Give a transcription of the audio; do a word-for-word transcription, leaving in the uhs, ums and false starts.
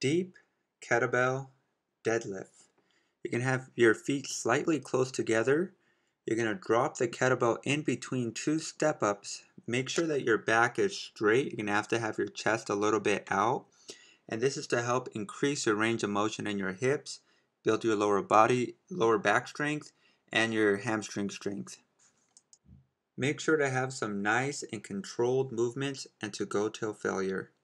Deep kettlebell deadlift. You can have your feet slightly close together. You're going to drop the kettlebell in between two step ups. Make sure that your back is straight. You're going to have to have your chest a little bit out. And this is to help increase your range of motion in your hips, build your lower body, lower back strength, and your hamstring strength. Make sure to have some nice and controlled movements and to go till failure.